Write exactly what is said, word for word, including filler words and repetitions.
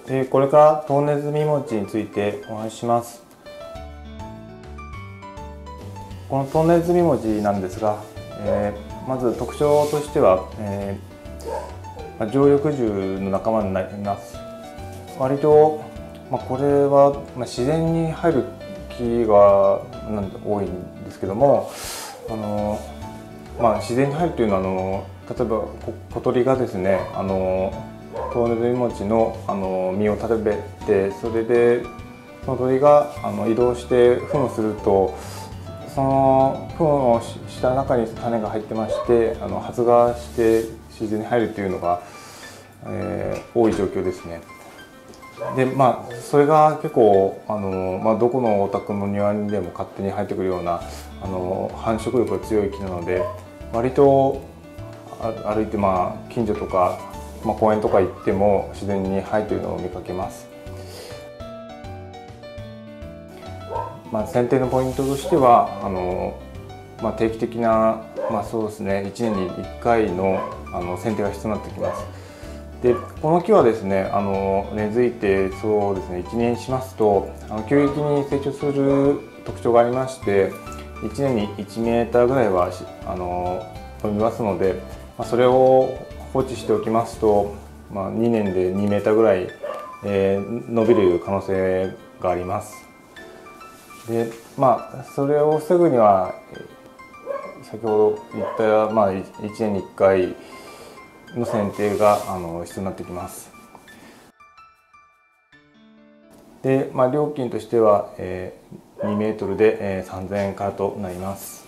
でこれからトウネズミモチについてお話しします。このトウネズミモチなんですが、えー、まず特徴としては、えー、常緑樹の仲間になります。割と、まあ、これは、まあ、自然に入る木が多いんですけども、あの、まあ、自然に入るというのはあの例えば小鳥がですね、あのトウネズミモチのあの実を食べて、それでその鳥があの移動して糞をすると、その糞をした中に種が入ってまして、あの発芽して自然に入るというのが、えー、多い状況ですね。でまあそれが結構あの、まあ、どこのお宅の庭にでも勝手に生えてくるようなあの繁殖力が強い木なので、割と歩いて、まあ、近所とか、まあ、公園とか行っても自然に生えているのを見かけます。まあ、剪定のポイントとしてはあの、まあ、定期的な、まあ、そうですね、いちねんにいっかいのあの剪定が必要になってきます。でこの木はですね、あの根付いてそうですねいちねんしますと、あの急激に成長する特徴がありまして、いちねんにいちメーターぐらいはあの伸びますので、まあ、それを放置しておきますと、まあ、にねんでにメーターぐらい、えー、伸びる可能性があります。でまあそれを防ぐには先ほど言った、まあ、いちねんにいっかいの剪定があの必要になってきます。で、まあ、料金としては、えー、にメートルで、えー、さんぜんえんからとなります。